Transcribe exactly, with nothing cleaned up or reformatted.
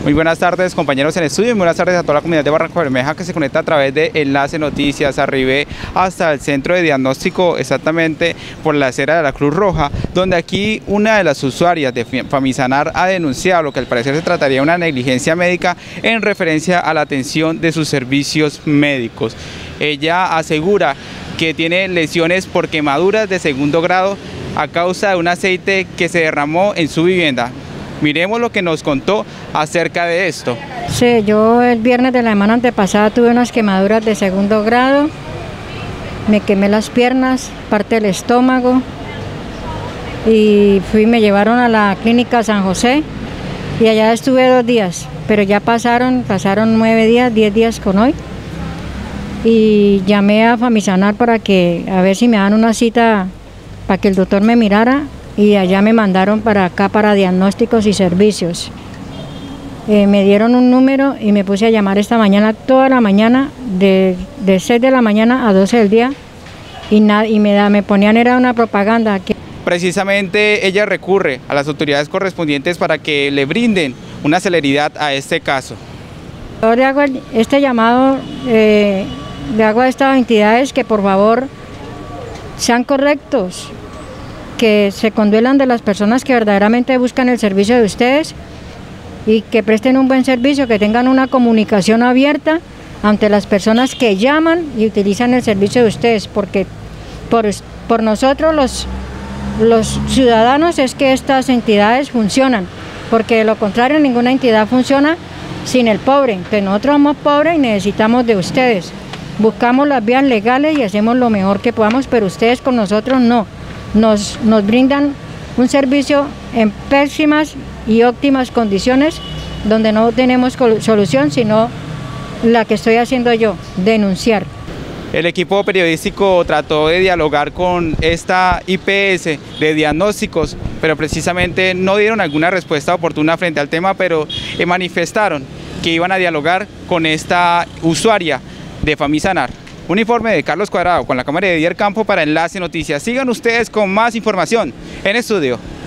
Muy buenas tardes, compañeros en estudio, y muy buenas tardes a toda la comunidad de Barranca Bermeja que se conecta a través de Enlace Noticias. Arribé hasta el centro de diagnóstico, exactamente por la acera de la Cruz Roja, donde aquí una de las usuarias de Famisanar ha denunciado lo que al parecer se trataría de una negligencia médica en referencia a la atención de sus servicios médicos. Ella asegura que tiene lesiones por quemaduras de segundo grado a causa de un aceite que se derramó en su vivienda. Miremos lo que nos contó acerca de esto. Sí, yo el viernes de la semana antepasada tuve unas quemaduras de segundo grado, me quemé las piernas, parte del estómago, y fui, me llevaron a la clínica San José y allá estuve dos días, pero ya pasaron, pasaron nueve días, diez días con hoy, y llamé a Famisanar para que, a ver si me dan una cita para que el doctor me mirara, y allá me mandaron para acá para diagnósticos y servicios. Eh, me dieron un número y me puse a llamar esta mañana, toda la mañana, de, de seis de la mañana a doce del día, y, na, y me, da, me ponían, era una propaganda. Que... Precisamente ella recurre a las autoridades correspondientes para que le brinden una celeridad a este caso. Yo le hago este llamado, eh, le hago a estas entidades que por favor sean correctos, que se conduelan de las personas que verdaderamente buscan el servicio de ustedes y que presten un buen servicio, que tengan una comunicación abierta ante las personas que llaman y utilizan el servicio de ustedes, porque por, por nosotros los, los ciudadanos es que estas entidades funcionan, porque de lo contrario ninguna entidad funciona sin el pobre. Entonces nosotros somos pobres y necesitamos de ustedes. Buscamos las vías legales y hacemos lo mejor que podamos, pero ustedes con nosotros no. Nos, nos brindan un servicio en pésimas y óptimas condiciones, donde no tenemos solución, sino la que estoy haciendo yo, denunciar. El equipo periodístico trató de dialogar con esta I P S de diagnósticos, pero precisamente no dieron alguna respuesta oportuna frente al tema, pero manifestaron que iban a dialogar con esta usuaria de Famisanar. Un informe de Carlos Cuadrado con la cámara de Dier Campo para Enlace Noticias. Sigan ustedes con más información en estudio.